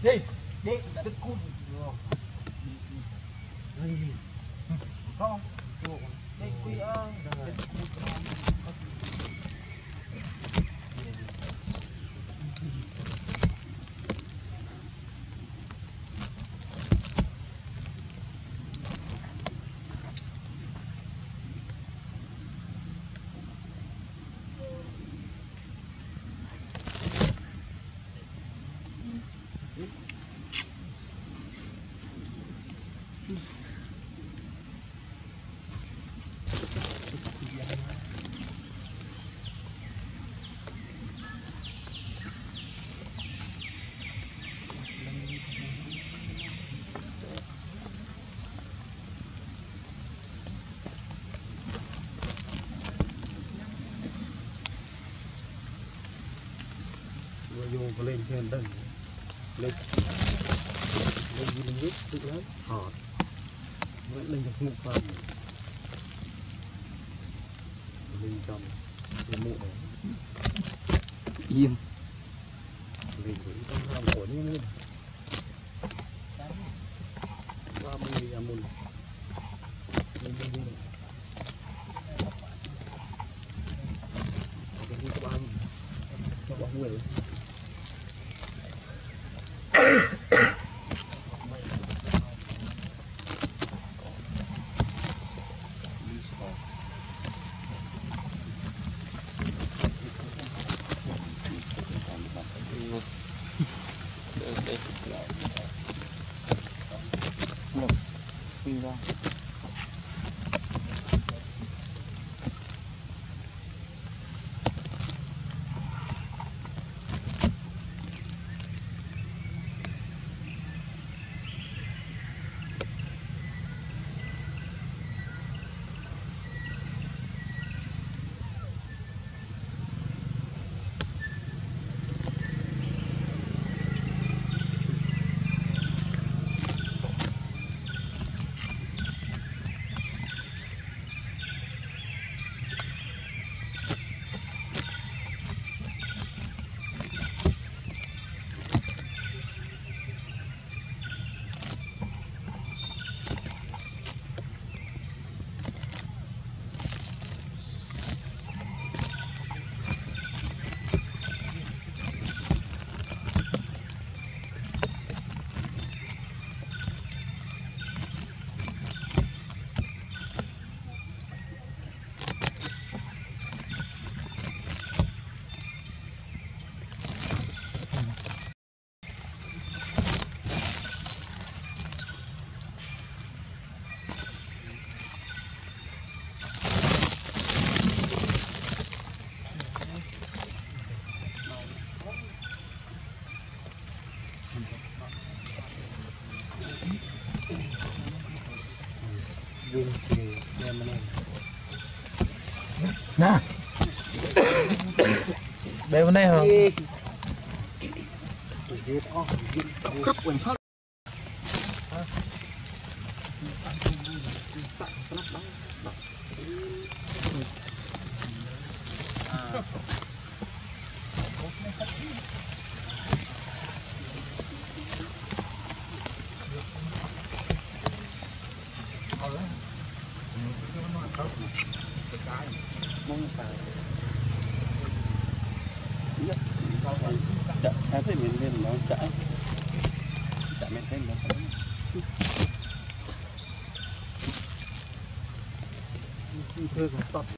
đi tức cùn không đây quy ơi vô lên trên đây lên nước tự lắm hot vẫn lên được ngục phần lên trong cái mũ này yên lên với trong hàm của như thế qua mùi à mùi lên đây đi các bạn cho bọn người nè đây bên đây hả em thấy mình lên nó chạy mình thấy nó